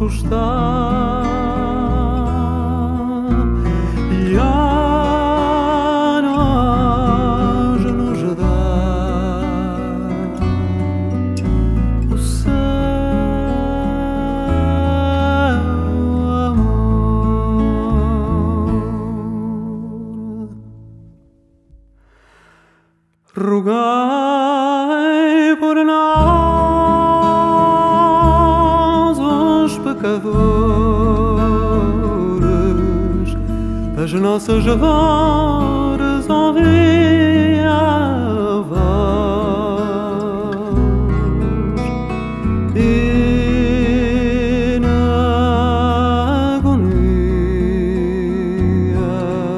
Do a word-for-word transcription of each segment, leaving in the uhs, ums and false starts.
está e a nós nos dá o seu amor. Rogai por nós, os pecadores, as nossas dores ouvi a voz, e na agonia,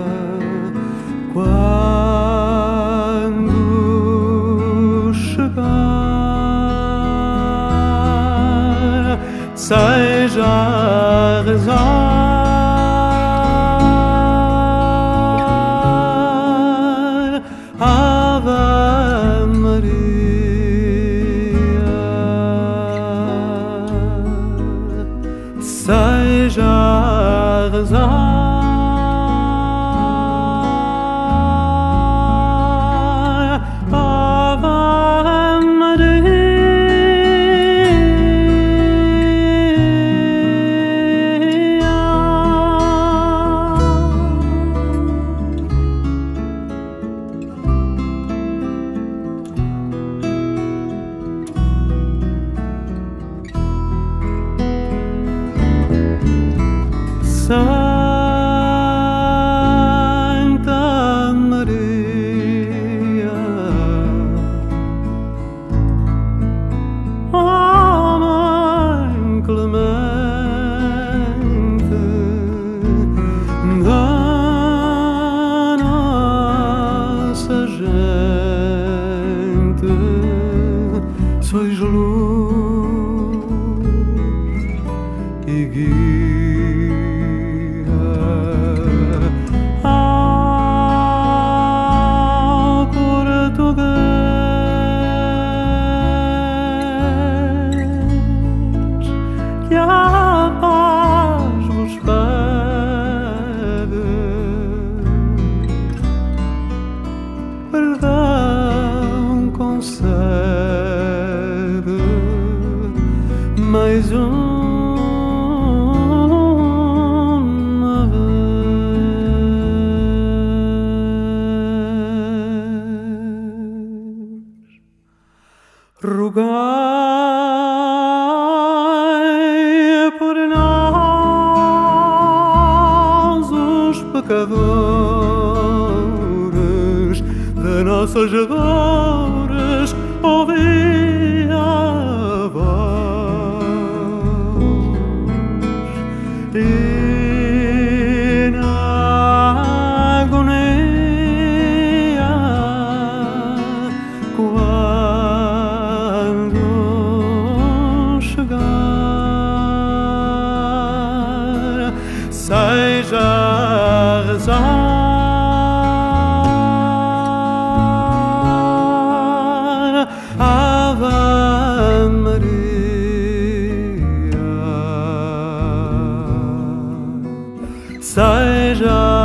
quando chegar, seja a rezar Ave Maria, seja a rezar Ave Maria. Santa Maria, ó Mãe clemente da nossa gente, sois luz e guia que a paz vos pede, perdão concede, mais uma vez. Rogai por nós, os pecadores, de nossas dores ouvi a voz, e na agonia, quando chegar, seja a rezar Ave Maria, seja